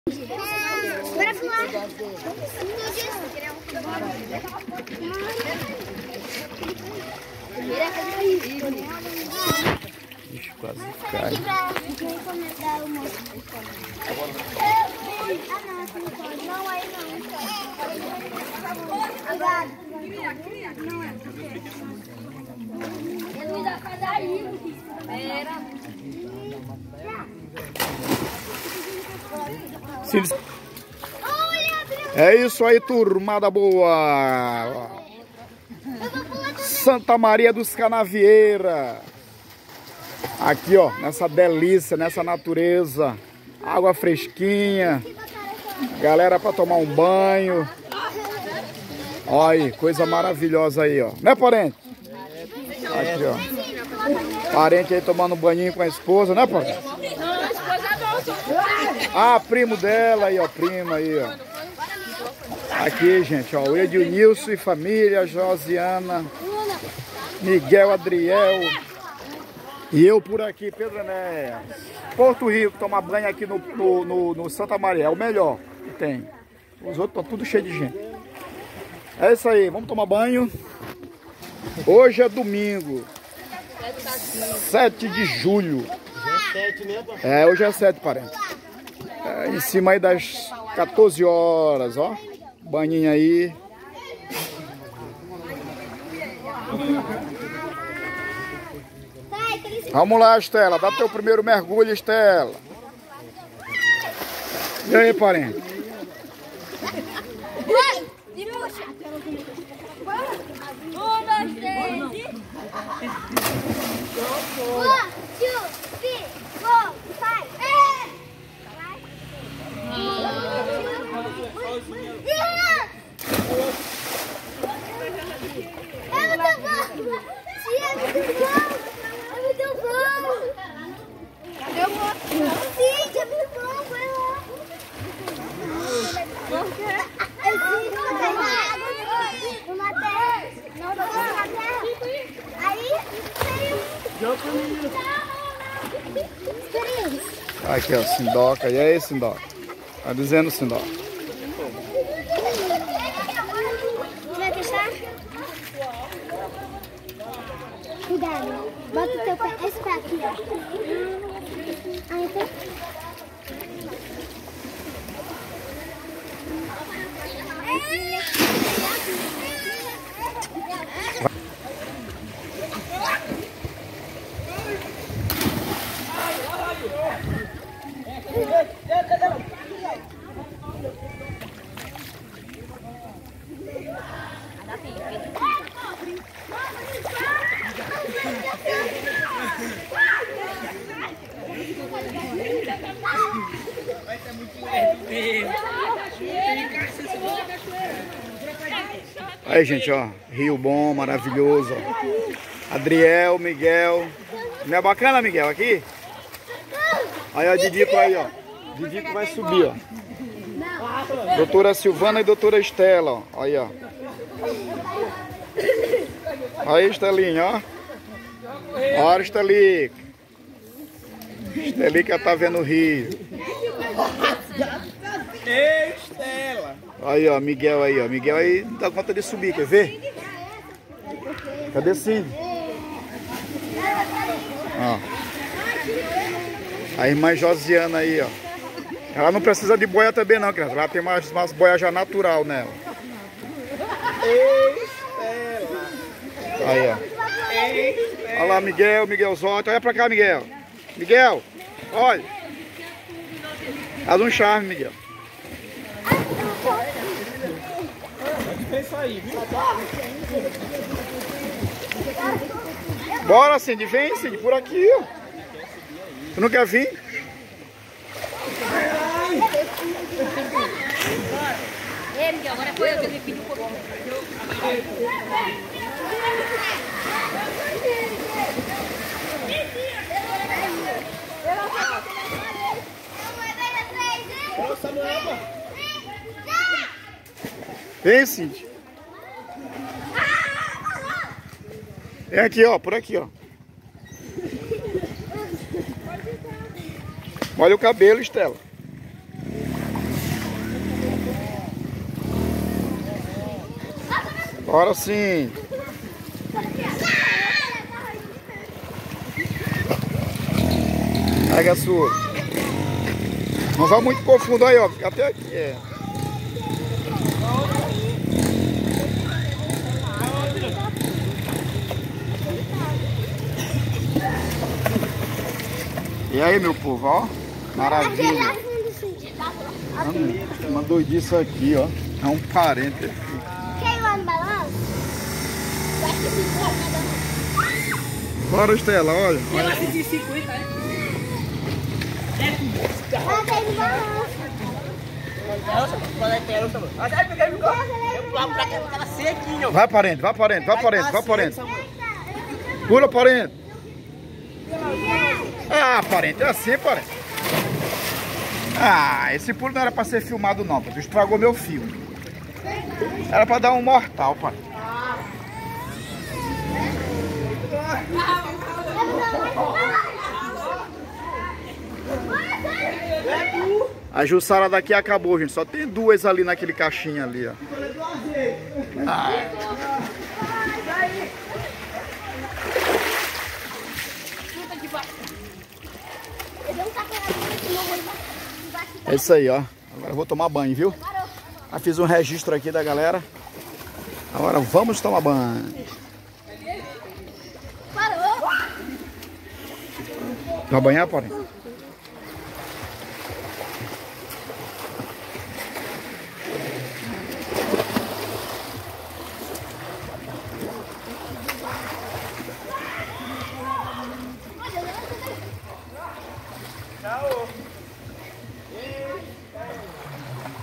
Bora voar. Ixi, quase cai. Não, aí não. É isso aí, turmada boa! Santa Maria dos Canavieira. Aqui, ó, nessa delícia, nessa natureza. Água fresquinha. Galera pra tomar um banho. Olha aí, coisa maravilhosa aí, ó. Né, parente? Aqui, ó. Parente aí tomando um banhinho com a esposa, né, parente? Não, a esposa não. Ah, primo dela aí, ó. Prima aí, ó. Aqui, gente, ó. O Edilnilson e família, Josiana, Miguel, Adriel. E eu por aqui, Pedro Enéas. Porto Rico, tomar banho aqui no Santa Maria. É o melhor que tem. Os outros estão tudo cheio de gente. É isso aí, vamos tomar banho. Hoje é domingo, 7 de julho. É, hoje é 7, parente. É, em cima aí das 14 horas, ó. Banhinho aí. Vamos lá, Estela. Dá teu primeiro mergulho, Estela. E aí, parente? Aqui, ó, Sindoca. E aí, Sindoca? Tá dizendo, Sindoca? Vai deixar? Cuidado. Bota o teu pé. Esse pé aqui, ó. Aí, tá? Aí, gente, ó. Rio bom, maravilhoso, ó. Adriel, Miguel. Não é bacana, Miguel, aqui? Aí, ó, Didico aí, ó. Didico vai subir, ó. Doutora Silvana e doutora Estela, ó. Aí, ó. Aí, Estelinha, ó. Olha, Estelica. Estelica tá vendo o rio. Ei, Estela! Aí, ó, Miguel aí, ó. Miguel aí não dá conta de subir, quer ver? Cadê Cindy? Ó. A irmã Josiana aí, ó. Ela não precisa de boia também não, criança. Ela tem umas boias já natural nela. Ei, Estela! Aí, ó. Ei, Estela! Olha lá, Miguel, Miguel Zotti. Olha pra cá, Miguel. Miguel, olha. Faz um charme, Miguel. Pensa aí, viu? Bora, Cindy. Vem, Cindy, por aqui, ó. Tu não quer vir? Ei, Miguel, agora foi eu que me pedi um pouquinho. Vem, Cindy. Vem aqui, ó, por aqui, ó. Molha o cabelo, Estela. Agora sim. Pega a sua. Não vai muito profundo aí, ó. Fica até aqui. É. E aí, meu povo, ó. Maravilha. Uma doidice aqui, ó. É um parente. Quer ir lá no balanço? Bora, Estela, olha. Ela se de 50, né? Ela quer ir no balanço. Vai, parente, vai, parente, vai, parente, vai, parente. Pula, parente. Ah, parente, é assim, parente. Ah, esse pulo não era pra ser filmado, não. Tu estragou meu filme. Era pra dar um mortal, parente. A Jussara daqui acabou, gente. Só tem duas ali naquele caixinho ali, ó. Ah. É isso aí, ó. Agora eu vou tomar banho, viu? Já fiz um registro aqui da galera. Agora vamos tomar banho. Parou. Vai banhar, parente?